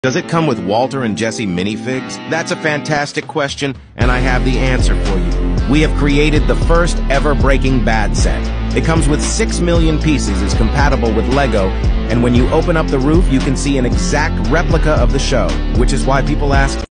Does it come with Walter and Jesse minifigs? That's a fantastic question, and I have the answer for you. We have created the first ever Breaking Bad set. It comes with 6 million pieces, is compatible with Lego, and when you open up the roof, you can see an exact replica of the show, which is why people ask,